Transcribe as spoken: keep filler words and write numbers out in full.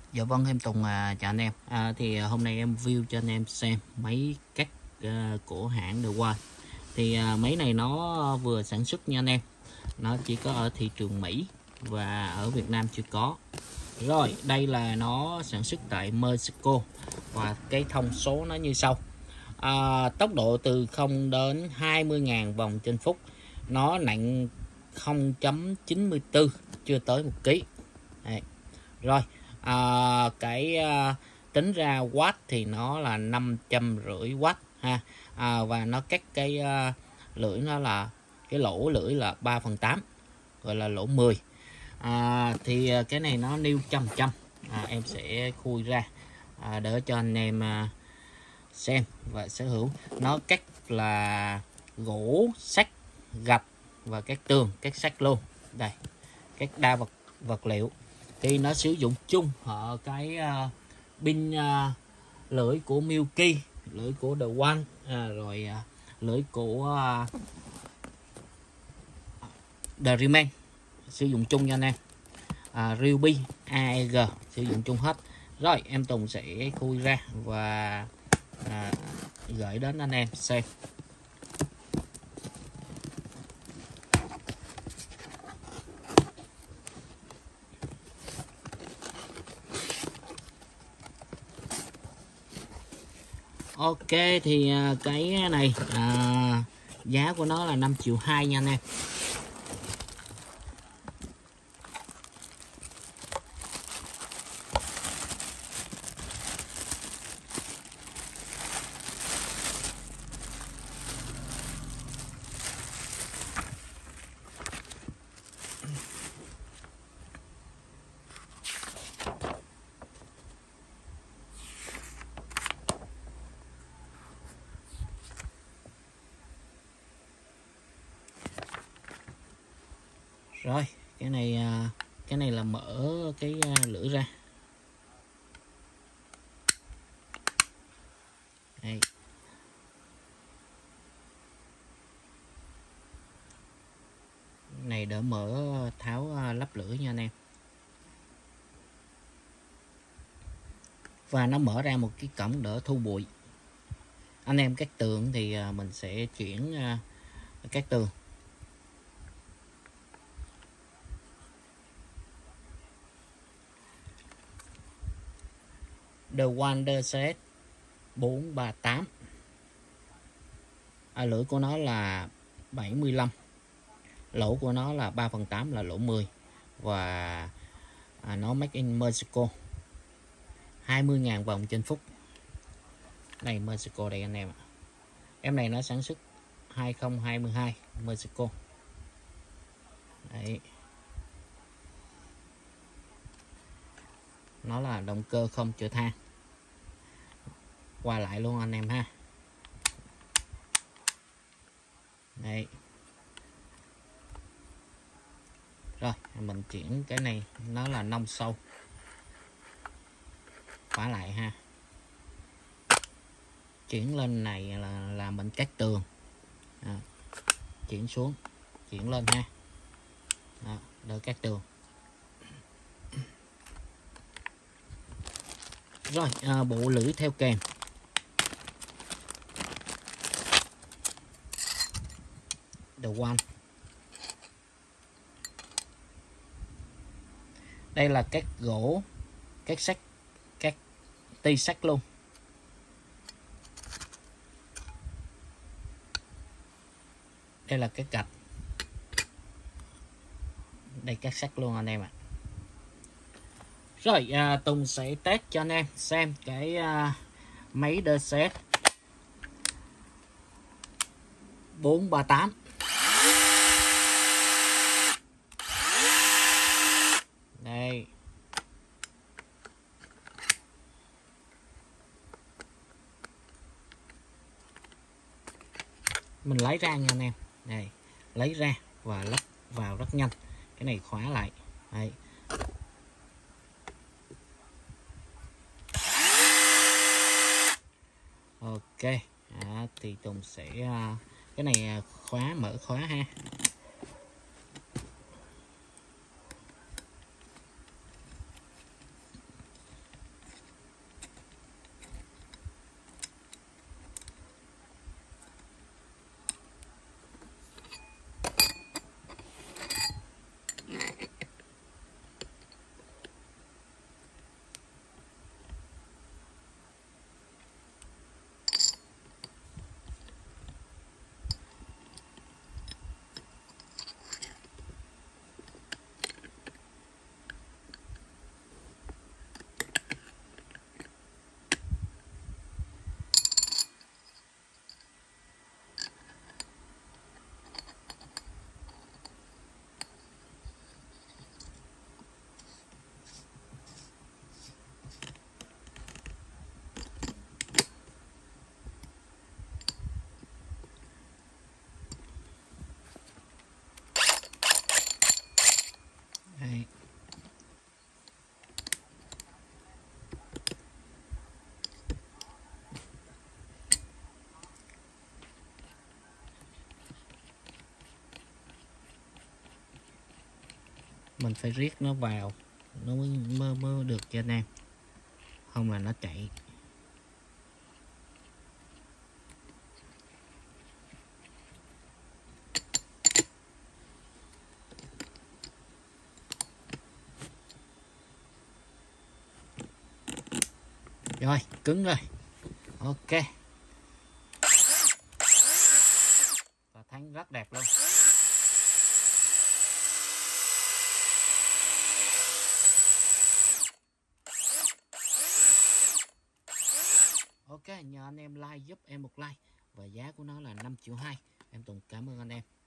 Dạ vâng, em Tùng à, chào anh em. À, thì à, hôm nay em review cho anh em xem máy cắt à, của hãng The One. Thì à, máy này nó vừa sản xuất nha anh em. Nó chỉ có ở thị trường Mỹ và ở Việt Nam chưa có. Rồi, đây là nó sản xuất tại Mexico và cái thông số nó như sau. À, tốc độ từ không đến hai mươi nghìn vòng trên phút. Nó nặng không phẩy chín mươi tư, chưa tới một ký. Đây. Rồi, à, cái à, tính ra watt thì nó là năm trăm rưỡi watt ha. À, và nó cắt cái à, lưỡi nó là cái lỗ lưỡi là ba phần tám, gọi là lỗ mười. À, thì cái này nó nêu trăm trăm. À, em sẽ khui ra à, để cho anh em à, xem và sở hữu. Nó cắt là gỗ, sắt, gạch và các tường, các sắt luôn. Đây, các đa vật vật liệu. Thì nó sử dụng chung ở cái uh, pin uh, lưỡi của Milky, lưỡi của The One, à, rồi uh, lưỡi của uh, The Riemann sử dụng chung nha anh em. À, Ryobi, a e giê sử dụng chung hết. Rồi em Tùng sẽ khui ra và à, gửi đến anh em xem. Ok, thì à, cái này à, giá của nó là năm triệu hai nha anh em. Rồi, cái này cái này là mở cái lưỡi ra. Đây. Này đỡ mở tháo lắp lưỡi nha anh em. Và nó mở ra một cái cổng đỡ thu bụi. Anh em cắt tường thì mình sẽ chuyển cắt tường. The Wonder Set bốn ba tám. À, lưỡi của nó là bảy mươi lăm. Lỗ của nó là ba phần tám là lỗ mười. Và à, nó make in Mexico. hai mươi nghìn vòng trên phút. Này Mexico đây anh em ạ. Em này nó sản xuất hai không hai hai Mexico. Đấy. Nó là động cơ không chở than. Qua lại luôn anh em ha. Đây. Rồi mình chuyển cái này, nó là nông sâu. Khóa lại ha. Chuyển lên này là, là mình cắt tường. Đó. Chuyển xuống, chuyển lên ha. Đó, đỡ cắt tường. Rồi à, bộ lưỡi theo kèm. The One. Đây là các gỗ, các sắt, các ti sắt luôn. Đây là cái gạch. Đây các sắt luôn anh em ạ. À. Rồi à, Tùng sẽ test cho anh em xem cái à, máy đê xê bốn ba tám. Đây. Mình lấy ra nha anh em. Đây, lấy ra và lắp vào rất nhanh. Cái này khóa lại. Đây. Ok, à, thì Tùng sẽ cái này khóa, mở khóa ha. Mình phải riết nó vào nó mới, mới, mới được cho anh em, không là nó chạy. Rồi cứng rồi, ok, và thắng rất đẹp luôn. Ok, nhờ anh em like giúp em một like, và giá của nó là năm triệu hai. Em Tùng cảm ơn anh em.